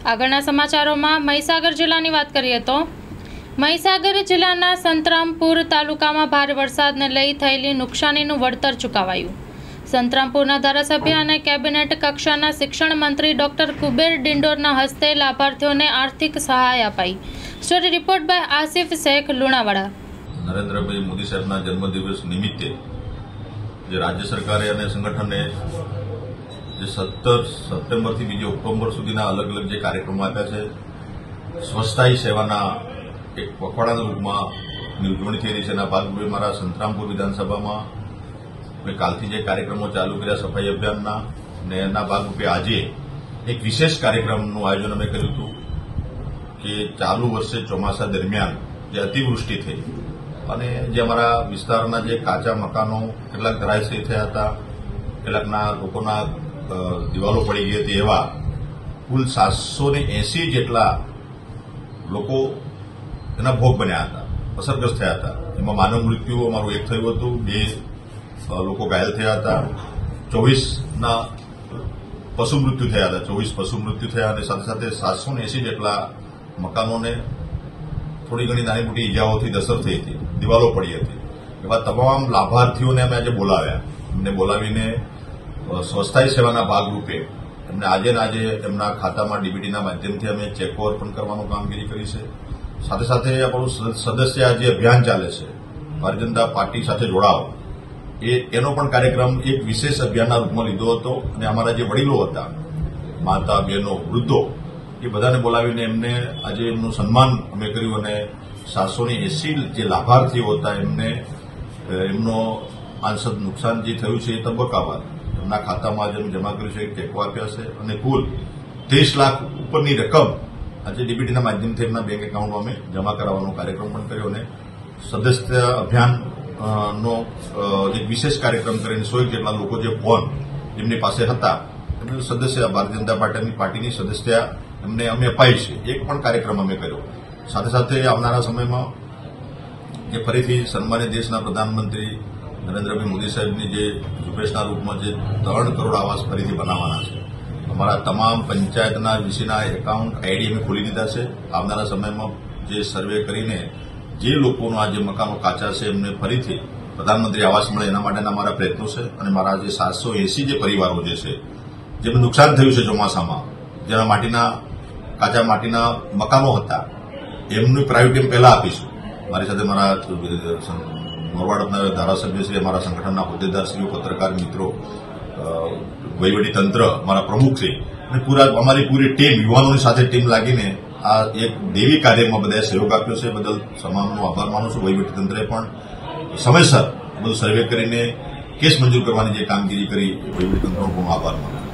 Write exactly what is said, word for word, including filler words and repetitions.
આગળના સમાચારોમાં મહીસાગર જિલ્લાની વાત કરીએ તો મહીસાગર જિલ્લાના સંતરામપુર તાલુકામાં ભારે વરસાદને લઈ થયેલી નુકસાનીનું વળતર ચૂકવાયું। સંતરામપુરના ધારાસભ્ય અને કેબિનેટ કક્ષાના શિક્ષણ મંત્રી ડોક્ટર કુબેર ડિંડોરના હસ્તે લાભાર્થીઓને આર્થિક સહાય અપાઈ। Story report by Asif Shaikh Lunawada. નરેન્દ્રભાઈ મોદી સાહેબના જન્મદિવસ નિમિત્તે જે રાજ્ય સરકારે અને સંગઠને જે સત્તર સપ્ટેમ્બરથી બીજી ઓક્ટોબર સુધીના અલગ અલગ જે કાર્યક્રમો આપ્યા છે, સ્વસ્થાયી સેવાના એક પખવાડાના રૂપમાં ઉજવણી થઈ રહી છે। એના ભાગરૂપે મારા સંતરામપુર વિધાનસભામાં મેં કાલથી જે કાર્યક્રમો ચાલુ કર્યા સફાઈ અભિયાનના, અને એના ભાગરૂપે આજે એક વિશેષ કાર્યક્રમનું આયોજન અમે કર્યું હતું કે ચાલુ વર્ષે ચોમાસા દરમિયાન જે અતિવૃષ્ટિ થઈ અને જે અમારા વિસ્તારના જે કાચા મકાનો કેટલાક ધરાશયી થયા હતા, કેટલાકના લોકોના દિવાલો પડી ગઈ હતી, એવા કુલ સાતસો ને એસી જેટલા લોકો એના ભોગ બન્યા હતા, અસરગ્રસ્ત થયા હતા। એમાં માનવ મૃત્યુ અમારું એક થયું હતું, બે લોકો ઘાયલ થયા હતા, ચોવીસના પશુ મૃત્યુ થયા હતા, ચોવીસ પશુ મૃત્યુ થયા અને સાથે સાથે સાતસો ને એસી જેટલા મકાનોને થોડી ઘણી નાની મોટી ઇજાઓથી અસર થઈ હતી, દિવાલો પડી હતી। એવા તમામ લાભાર્થીઓને અમે આજે બોલાવ્યા। એમને બોલાવીને સ્વસ્થાયી સેવાના ભાગરૂપે એમને આજે ને આજે એમના ખાતામાં ડીબીટીના માધ્યમથી અમે ચેક ઓવર પણ કરવાનું કામગીરી કરી છે। સાથે સાથે આપણું સદસ્ય જે અભિયાન ચાલે છે, ભારતીય જનતા પાર્ટી સાથે જોડાઓ, એ એનો પણ કાર્યક્રમ એક વિશેષ અભિયાનના રૂપમાં લીધો હતો અને અમારા જે વડીલો હતા, માતા, બહેનો, વૃદ્ધો, એ બધાને બોલાવીને એમને આજે એમનું સન્માન અમે કર્યું અને સાતસો ને એસી જે લાભાર્થીઓ હતા એમને એમનો આંશિક નુકસાન જે થયું છે એ તબક્કાવાર એમના ખાતામાં આજે જમા કર્યું છે, ટેકો આપ્યા છે અને કુલ ત્રીસ લાખ ઉપરની રકમ આજે ડીબીટીના માધ્યમથી એમના બેંક એકાઉન્ટમાં અમે જમા કરાવવાનો કાર્યક્રમ પણ કર્યો અને સદસ્ય અભિયાન નો એક વિશેષ કાર્યક્રમ કરીને સો એક જેટલા લોકો જે ફોન જેમની પાસે હતા એમને સદસ્ય ભારતીય જનતા પાર્ટીની પાર્ટીની સદસ્ય એમને અમે અપાઈ છે, એક પણ કાર્યક્રમ અમે કર્યો। સાથે સાથે આવનારા સમયમાં જે ફરીથી સન્માનિત દેશના પ્રધાનમંત્રી નરેન્દ્રભાઈ મોદી સાહેબની જે ઝુંબેશના રૂપમાં જે ત્રણ કરોડ આવાસ ફરીથી બનાવવાના છે, અમારા તમામ પંચાયતના વીસીના એકાઉન્ટ આઈડી અમે ખોલી દીધા છે। આવનારા સમયમાં જે સર્વે કરીને જે લોકોના જે મકાનો કાચા છે એમને ફરીથી પ્રધાનમંત્રી આવાસ મળે એના માટેના અમારા પ્રયત્નો છે અને મારા જે સાતસો એસી જે પરિવારો જે છે જેમને નુકસાન થયું છે ચોમાસામાં, જેના માટીના કાચા માટીના મકાનો હતા, એમનું પ્રાયોરિટી પહેલા આપીશું। મારી સાથે મારા મોરવાડના ધારાસભ્યશ્રી, અમારા સંગઠનના હોદ્દેદારશ્રીઓ, પત્રકાર મિત્રો, વહીવટી તંત્ર, મારા પ્રમુખશ્રી અને પૂરા અમારી પૂરી ટીમ, યુવાનોની સાથે ટીમ લાગીને આ એક દેવી કાર્યમાં બધાએ સહયોગ આપ્યો છે, બદલ તમામનો આભાર માનું છું। વહીવટી તંત્રે પણ સમયસર બધું સર્વે કરીને કેસ મંજૂર કરવાની જે કામગીરી કરી, વહીવટી તંત્રનો પણ આભાર માનું છું।